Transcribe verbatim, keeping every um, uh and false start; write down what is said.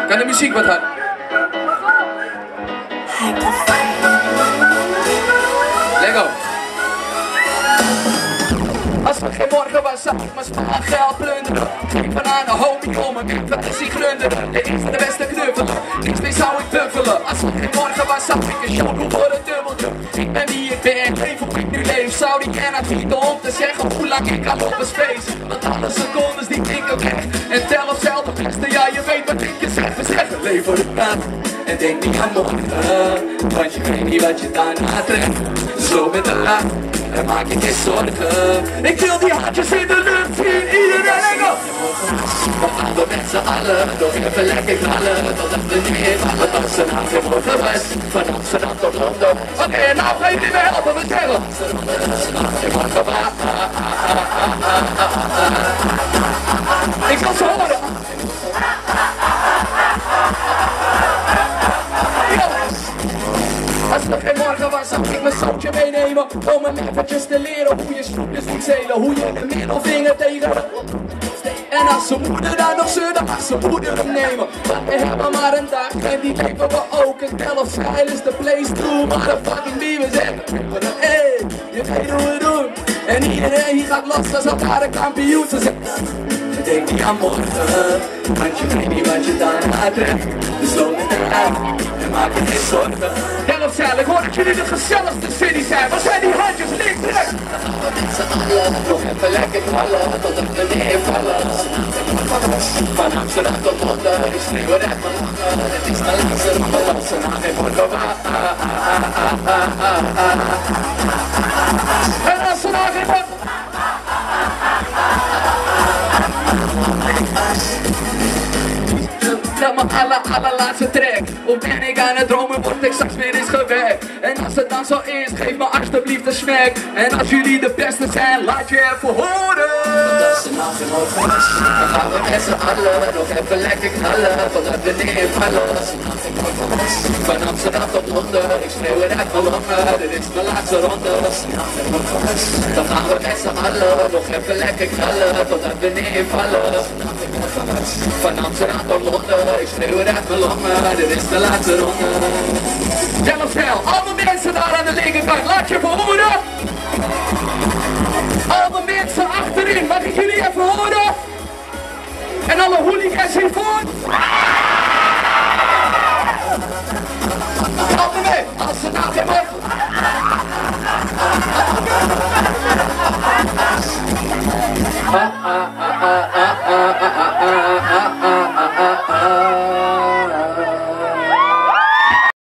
Kan de muziek wat harder? Lego. Als er geen morgen was, zag ik mijn spaar geld plunderen. Ging van aan een homie om een fantasie glunderen. De eerste de beste knuffelen, niks meer zou ik buffelen. Als er geen morgen was, zag ik een show voor een dubbeltje. Ik ben wie ik ben, leef hoe ik nu leef. Zou die kennen advieten om te zeggen hoe lang ik kan op een space. Want alle secondes die ik ook weg. En tel op zelf de beste, ja je weet wat ik je zeg. We zeggen leef voor de praat. En denk niet aan morgen, want je weet niet wat je daarna trekt. Zo met de laat. En maak je geen zorgen. Ik wil die hartjes in de lucht zien. Iedereen en op. We gaan door met z'n allen. Nog even lekker knallen. Totdat we niet meer vallen. Tot z'n naam geen morgen was. Van Amsterdam tot Londen. Oké, okay, nou ga je niet meer helpen. We zeggen. Geen morgen was. Ik zal ze horen. Als er geen morgen was, zou ik mijn zoutje meenemen. Om hem eventjes te leren hoe je snoepjes moet zelen. Hoe je de middelvinger tegen. En als zijn moeder daar nog zeurt, dan mag zijn moeder hem nemen. Want we hebben maar een dag en die leven we ook. En Delfzijl is de place to motherfucking be. We zeggen, hey, je weet hoe we doen. En iedereen hier gaat los als het daar een kampioen. Ze zeggen, denk niet aan morgen, want je weet niet wat je daarna treft. Dus loop met de uit en maak je geen zorgen. Delfzijl, ik hoor dat jullie de gezelligste city zijn. Waar zijn die handjes links rechts? Dan gaan we met z'n allen nog even lekker knallen. Totdat we neervallen. Van Amsterdam tot Londen, ik schreeuw het echt maar lachen. Het is mijn laatste ronde, want ze na geen morgen waar. En als ze na geen morgen... Dat mijn aller, allerlaatste track. Of ben ik aan het dromen, word ik straks weer eens gewekt. En als het dan zo is, geef me alsjeblieft een smack. En als jullie de beste zijn, laat je even horen. Want als het nou geen morgen is, dan gaan we met z'n allen nog even lekker knallen. Totdat we neervallen. Als het nou geen morgen is, van Amsterdam tot Londen, ik schreeuw het uit mijn longen. Dit is mijn laatste ronde. Als het nou geen morgen is, dan gaan we met z'n allen nog even lekker knallen. Totdat we neervallen. Als het nou geen morgen is, van Amsterdam tot Londen, ik schreeuw het uit mijn longen. Dit is de laatste ronde. Delfzijl, alle mensen daar aan de linkerkant, laat je even horen. Alle mensen achterin, mag ik jullie even horen? En alle hooligans hiervoor. Alle mee, als ze nou geen morgen. Ah, ah, ah, ah, ah, ah, ah, ah, ah.